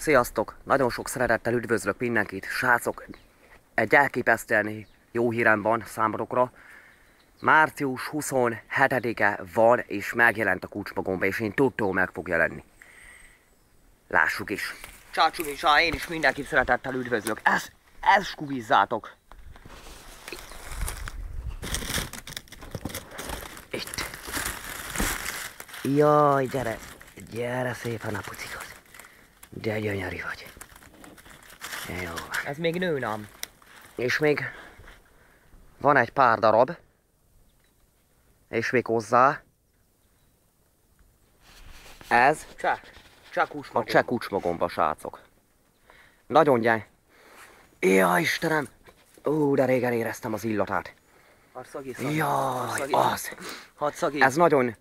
Sziasztok! Nagyon sok szeretettel üdvözlök mindenkit. Srácok, egy elképesztően jó hírem van számotokra. Március 27-e van, és megjelent a Kucsmagomba, és én tudtom, meg fog jelenni. Lássuk is. Csácsuk is, én is mindenkit szeretettel üdvözlök. Ez skubizzátok. Itt. Jaj, gyere szépen a pucikhoz. De gyönyörű vagy. Jó. Ez még nő, nem? És még van egy pár darab. És még hozzá. Ez a cseh kucsmagomba, srácok. Nagyon gyeng. Jaj, Istenem! De régen éreztem az illatát. Jaj, az. Ez nagyon...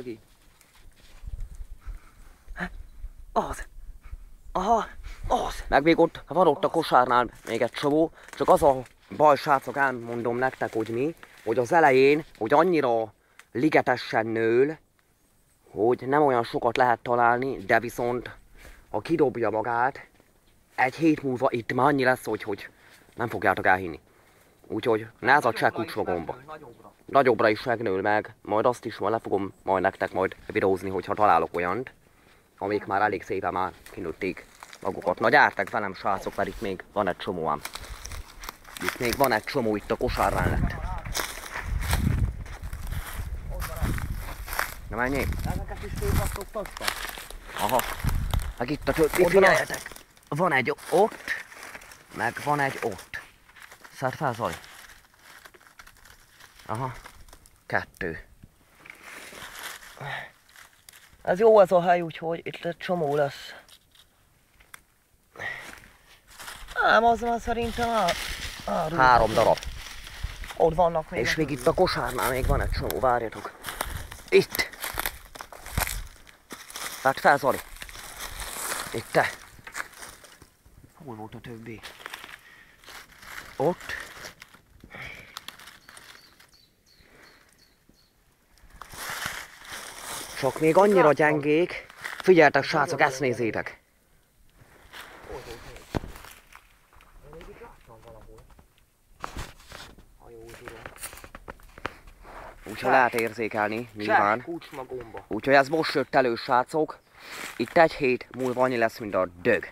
Az. Aha, az. Meg még ott, van ott a kosárnál még egy csomó. Csak az a baj, srácok, elmondom nektek, hogy az elején, hogy annyira ligetesen nől, hogy nem olyan sokat lehet találni, de viszont ha kidobja magát, egy hét múlva itt már annyi lesz, hogy nem fogjátok elhinni. Úgyhogy ne ez a cseh kucsmagomba. Nagyobbra is megnől meg, majd azt is le fogom majd nektek majd videózni, hogyha találok olyant, amik már elég szépen már kinőtték magukat. Na gyártek velem, srácok, mert itt még van egy csomó ám. Itt még van egy csomó itt a kosár mellett. Na menjél! Ezeket is szétvasszogtattam. Aha. Meg itt a többi, figyeljetek! Van egy ott, meg van egy ott. Szedd fel, Zoli. Aha. 2. Ez jó ez a hely, úgyhogy itt egy csomó lesz. Ám az már szerintem 3 darab. Ott vannak még. És még itt a kosárnál még van egy csomó, várjatok. Itt. Vedd fel, Zoli. Itt te. Hol volt a többi? Ott. Csak még annyira gyengék. Figyeltek, srácok, ezt nézzétek. Úgyhogy lehet érzékelni, nyilván. Úgyhogy ez most jött elő, srácok. Itt egy hét múlva annyi lesz, mint a dög.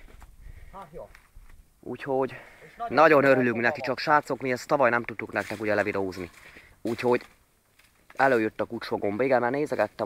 Úgyhogy nagyon örülünk neki, csak srácok, mi ezt tavaly nem tudtuk nektek ugye levideózni. Úgyhogy előjött a Kucsmagomba. Igen, mert nézegettem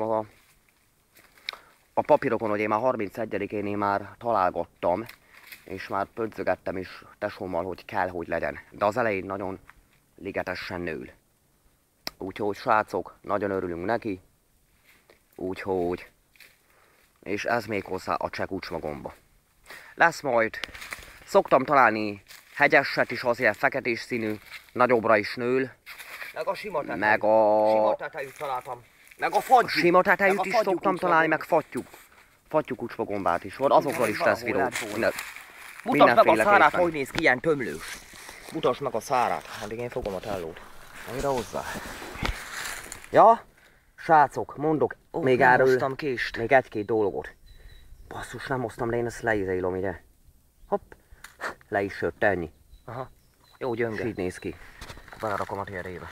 a papírokon, hogy én már 31-én én már találgattam, és már pödzögettem is tesómmal, hogy kell, hogy legyen. De az elején nagyon ligetesen nől. Úgyhogy srácok, nagyon örülünk neki. Úgyhogy... És ez még hozzá a cseh Kucsmagomba. Lesz majd... Szoktam találni hegyeset is, azért feketés színű, nagyobbra is nől. Meg a sima tetejű. Sima tetejűt találtam. Meg a fattyú. Sima tetejűt is szoktam találni, meg fattyú. Fattyú kucsmagombát is van, azokról is lesz videó. Mutasd meg a szárát, hogy néz ki, ilyen tömlős. Mutasd meg a szárát, addig én fogom a tellót. Amire hozzá. Ja, srácok, mondok még erről még egy-két dolgot. Basszus, nem hoztam le, én ezt leizélom ide. Hopp, le is jött, ennyi. Aha, jó gyönge. És így néz ki. Belerakom a térjébe.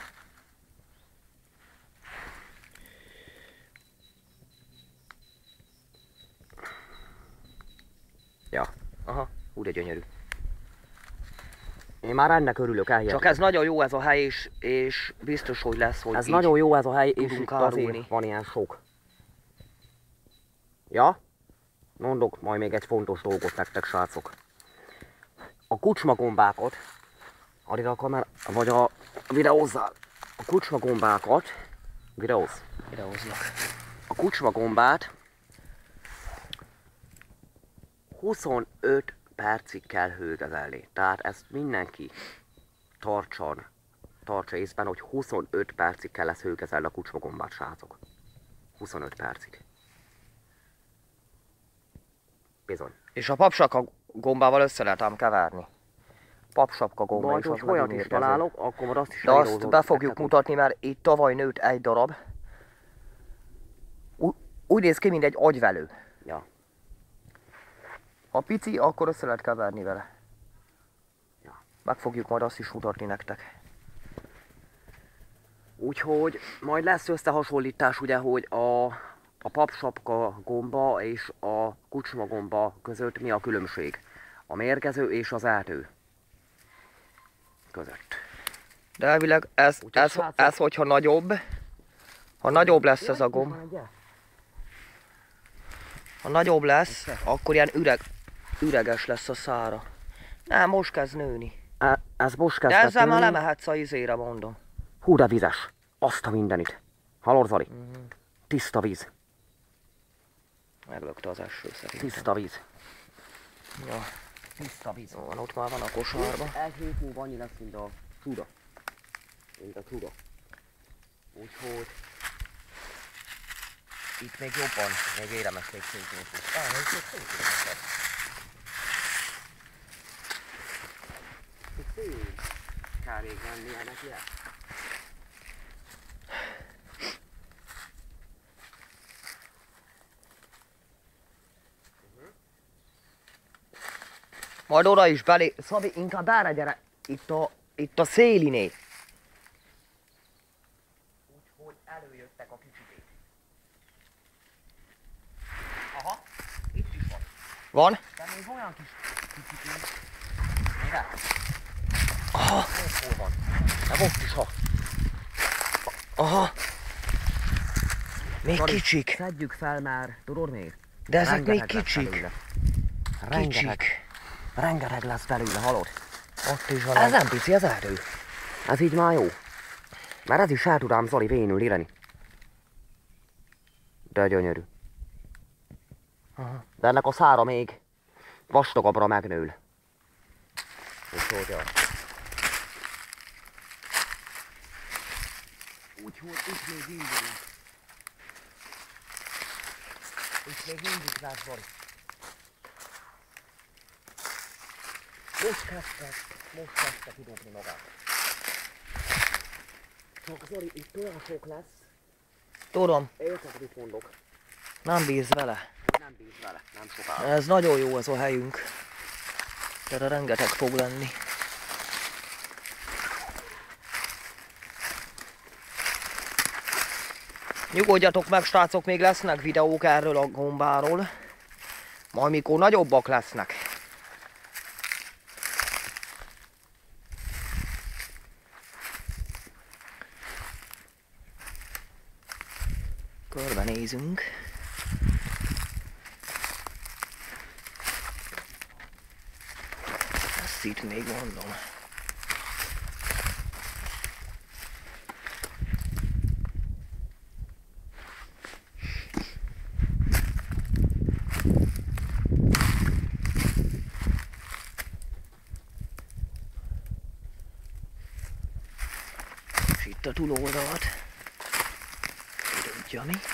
Ja, aha, úgy gyönyörű. Én már ennek örülök, elhihetem. Csak ez nagyon jó ez a hely, és biztos, hogy lesz, hogy ez nagyon jó ez a hely, és itt azért van ilyen sok. Ja? Mondok majd még egy fontos dolgot nektek, srácok. A kucsmagombákat, addig a kamera, vagy a videózzál. A kucsmagombákat, videóznak. A kucsmagombát 25 percig kell hőkezelni. Tehát ezt mindenki tartsa észben, hogy 25 percig kell ezt hőkezelni a kucsmagombát, srácok. 25 percig. Bizony. És a papsapka gombával össze lehet ám keverni. Papsapka gomba. Majd, hogy olyat is találok, akkor azt is. De azt be fogjuk mutatni, mert itt tavaly nőtt egy darab. Úgy néz ki, mint egy agyvelő. Ja. Ha pici, akkor össze lehet keverni vele. Ja. Meg fogjuk majd azt is mutatni nektek. Úgyhogy majd lesz összehasonlítás, ugye, hogy a papsapka gomba és a kucsma gomba között mi a különbség. A mérgező és az átő között. De elvileg ez hogyha nagyobb, ha nagyobb lesz ez a gomb, ha nagyobb lesz, akkor ilyen üreges lesz a szára. Nem, most kezd nőni. Ez most kezd nőni? De ezzel már lemehetsz a izére, mondom. Hú, de vizes. Azt a mindenit. Hallod, Zoli? Tiszta víz. Meglökte az eső szerintem. Tiszta víz. Ja. Tiszta víz. Van, ott már van a kosárba. Egy hét múlva annyi lesz, mint a csuda. Úgyhogy... Itt még jobban, még éremes még szintén. Még szintén. Itt szép. Kár rég menni ennek ilyen. Majd oda is belé. Szabi, inkább erre gyere. Itt a széliné. Úgyhogy előjöttek a kicsikék. Aha, itt is van. Van? De még olyan kis kicsikék. Mire? Aha. Hol van? De ott is, ha. Aha. Még kicsik. Szedjük fel már. Tudod miért? De ezek még kicsik. Rengeteg lesz belőle, halod? Ott is van. Ez nem pici, az erdő. Ez így már jó. Mert ez is el tudám, Zoli, vénül írni. De gyönyörű. Aha. De ennek a szára még vastagabbra megnől. Úgyhogy itt még indulunk. Itt még mindig lesz, Zoli. Most kezdte kidobni magát. Csak Zoli, itt olyan sok lesz. Tudom. Érted, mit mondok? Nem bíz vele. Nem bíz vele, nem sokára. Ez nagyon jó ez a helyünk. Erre rengeteg fog lenni. Nyugodjatok meg, srácok, még lesznek videók erről a gombáról. Majd mikor nagyobbak lesznek. Körbenézünk. Ezt itt még mondom. És itt a túloldalt. Tudja mi?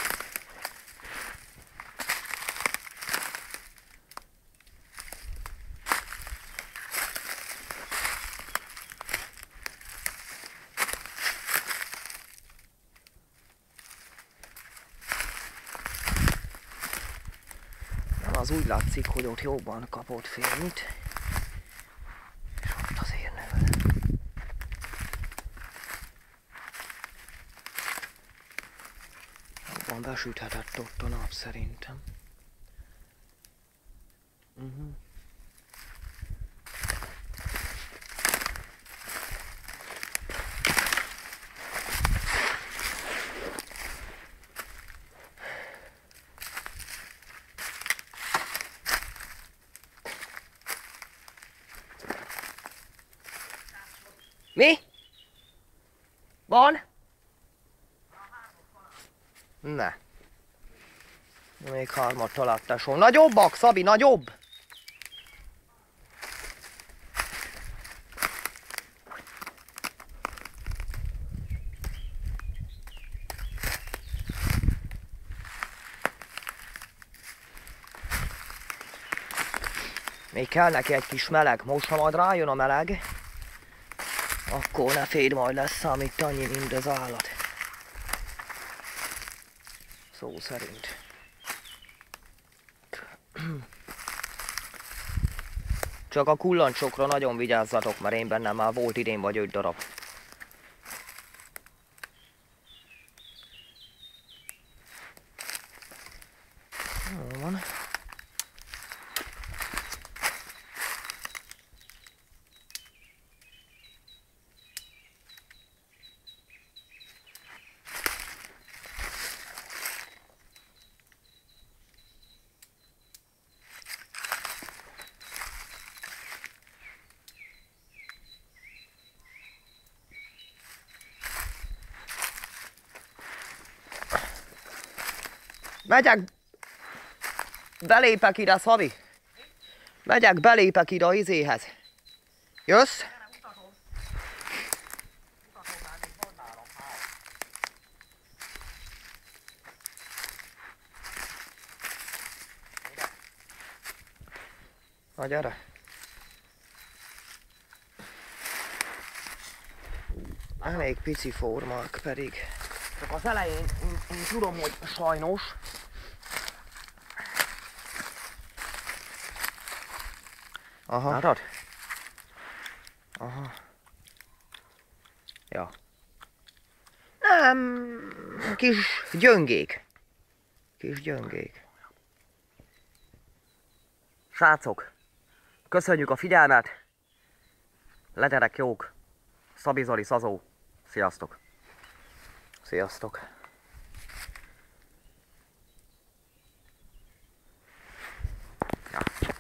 Az úgy látszik, hogy ott jobban kapott félnyt. És ott azért nő. Jobban besüthetett ott a nap szerintem. Mi? Van? Ne. Még hármat találtásol. Nagyobbak, Szabi, nagyobb! Még kell neki egy kis meleg. Most, ha majd rájön a meleg, akkor ne félj, majd lesz számít annyi, mint az állat. Szó szerint. Csak a kullancsokra nagyon vigyázzatok, mert én bennem már volt idén vagy 5 darab. Jó van. Megyek, belépek ide, Szabi. Megyek, belépek ide a izéhez. Jössz? Na gyere. Elég pici formák pedig. Csak az elején én tudom, hogy sajnos. Aha. Látod? Aha. Ja. Nem, kis gyöngék. Kis gyöngék. Srácok, köszönjük a figyelmet. Legyenek jók. Szabi Zoli, Szazó. Sziasztok. Sziasztok. Ja.